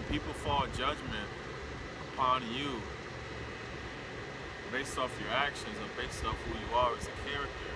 people fall judgment upon you based off your actions or based off who you are as a character,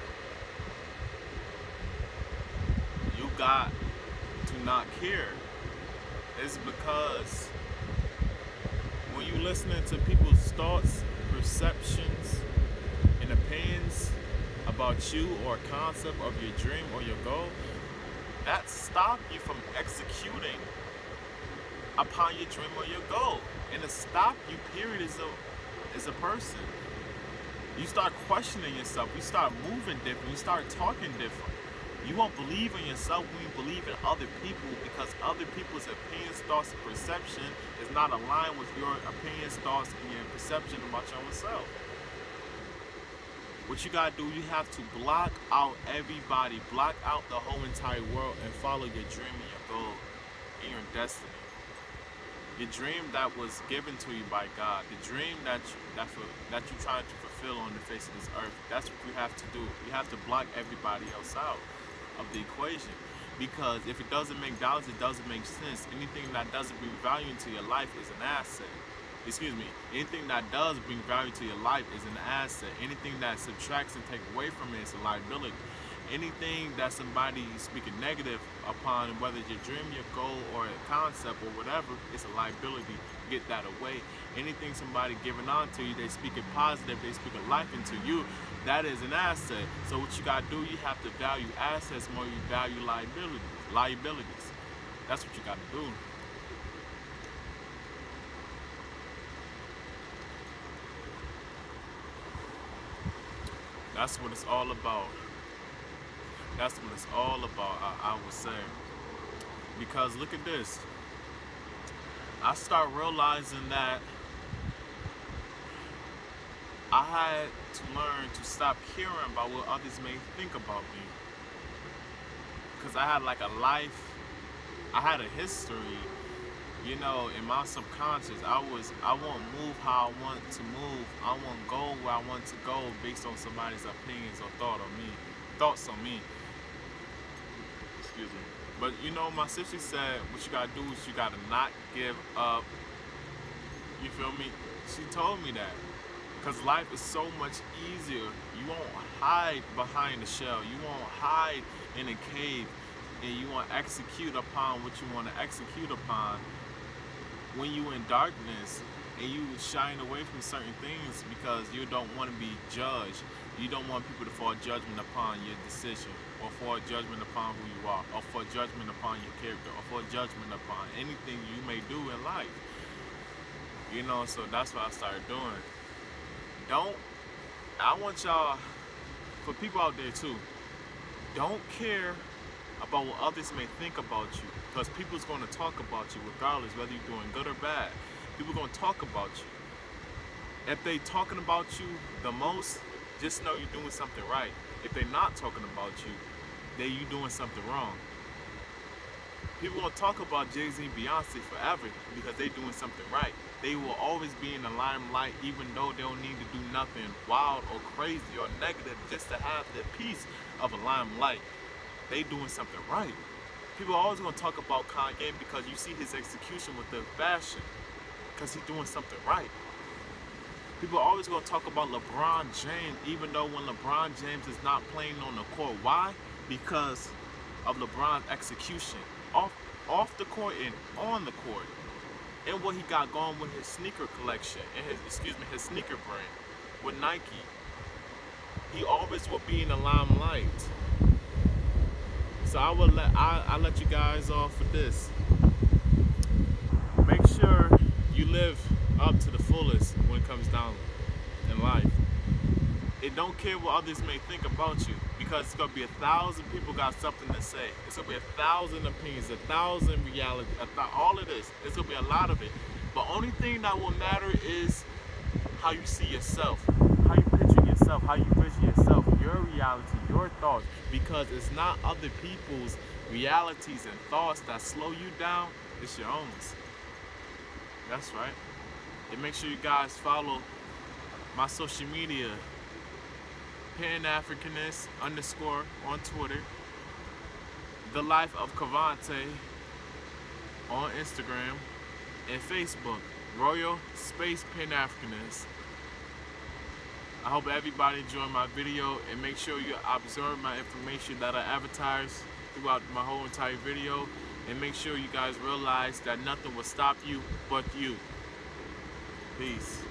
you got to not care. It's because when you listening to people's thoughts, perceptions, and opinions about you or a concept of your dream or your goal, that stop you from executing upon your dream or your goal. And to stop you, period, as a person. You start questioning yourself, you start moving different, you start talking different. You won't believe in yourself when you believe in other people, because other people's opinions, thoughts, and perception is not aligned with your opinions, thoughts, and your perception about your own self. What you gotta do, you have to block out everybody, block out the whole entire world, and follow your dream and your goal and your destiny. Your dream that was given to you by God, the dream that you're trying to fulfill on the face of this earth. That's what you have to do. You have to block everybody else out of the equation, because if it doesn't make dollars, it doesn't make sense. Anything that doesn't bring value into your life is an asset. Excuse me. Anything that does bring value to your life is an asset. Anything that subtracts and takes away from it is a liability. Anything that somebody is speaking negative upon, whether it's your dream, your goal, or a concept or whatever, it's a liability. Get that away. Anything somebody giving on to you, they speaking positive, they speaking life into you, that is an asset. So what you gotta do, you have to value assets more than you value liabilities. That's what you gotta do. That's what it's all about. That's what it's all about, I would say. Because look at this. I start realizing that I had to learn to stop caring about what others may think about me. Because I had like a life, I had a history, you know, in my subconscious. I won't move how I want to move. I won't go where I want to go based on somebody's opinions or thoughts on me. Excuse me. But you know, my sister said what you gotta do is you gotta not give up. You feel me? She told me that. Because life is so much easier. You won't hide behind the shell. You won't hide in a cave, and you won't execute upon what you want to execute upon when you in darkness, and you shying away from certain things because you don't want to be judged. You don't want people to fall judgment upon your decision, or fall judgment upon who you are, or fall judgment upon your character, or fall judgment upon anything you may do in life. You know, so that's what I started doing. I want y'all, for people out there too, don't care about what others may think about you, because people's going to talk about you regardless whether you're doing good or bad. People are going to talk about you. If they talking about you the most, just know you're doing something right. If they're not talking about you, then you doing something wrong. People gonna talk about Jay-Z and Beyonce forever because they doing something right. They will always be in the limelight, even though they don't need to do nothing wild or crazy or negative just to have the piece of a limelight. They doing something right. People are always gonna talk about Kanye because you see his execution with the fashion, because he's doing something right. People are always going to talk about LeBron James, even though when LeBron James is not playing on the court. Why? Because of LeBron's execution. Off the court and on the court. And what he got going with his sneaker collection, and his sneaker brand with Nike. He always will be in the limelight. So I let you guys off with this. Make sure you live up to the fullest when it comes down in life. It don't care what others may think about you, because it's gonna be 1,000 people got something to say. It's gonna be 1,000 opinions, 1,000 reality, all of this. It's gonna be a lot of it. But only thing that will matter is how you see yourself, how you picture yourself, how you vision yourself, your reality, your thoughts. Because it's not other people's realities and thoughts that slow you down. It's your own. That's right. And make sure you guys follow my social media, Pan-Africanist _ on Twitter, The Life of Cavante on Instagram, and Facebook, Royal Space Pan-Africanist. I hope everybody enjoyed my video, and make sure you observe my information that I advertise throughout my whole entire video, and make sure you guys realize that nothing will stop you but you. Peace.